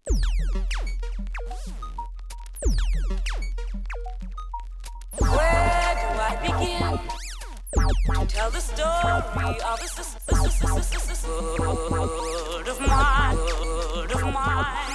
Where do I begin to tell the story of this world of mine, world of mine?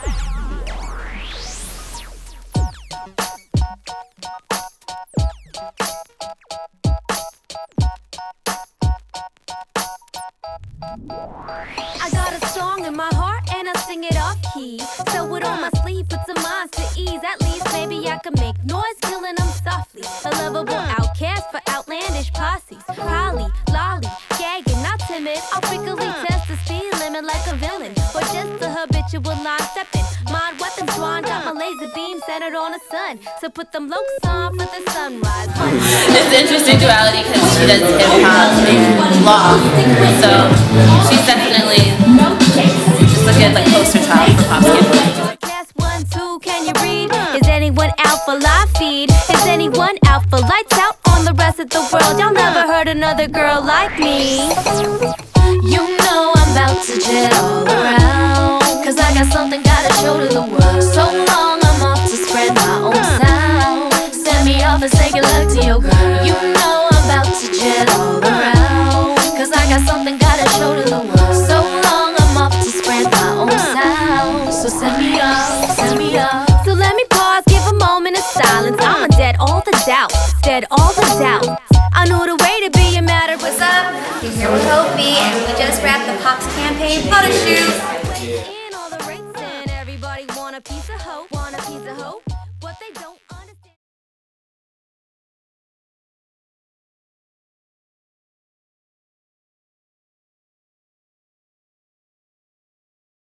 I got a song in my heart and I sing it off key. Sew it on my sleeve, put some minds to ease. At least maybe I can make noise, killing them softly. A lovable outcast for outlandish posses. Holly, lolly, gagging, not timid. I'll frequently test the speed limit like a villain, or just a habitual line stepping. Mind weapon swan, got my laser beam centered on the sun. So put them lokes on for the sunrise. It's an interesting duality because she does hip-hop and law. So she's definitely just a good poster child for pop skip. Cast 1, 2, can you read? Is anyone out for live feed? Is anyone out for lights out on the rest of the world? Y'all never heard another girl like me. You know I'm about to jet all around, cause I got something gotta show to the world. So long I'm off to spread my own sound. Send me off and say good luck to your girl. You know I'm about to jet all around, cause I got something gotta show to the world. So long I'm off to spread my own sound. So send me off, send me off. So let me pause, give a moment of silence. I'm dead all the doubt, dead all the doubt. I knew the way to be a matter. What's up? You're here with Hopie, and we just wrapped the Pop's campaign photoshoot.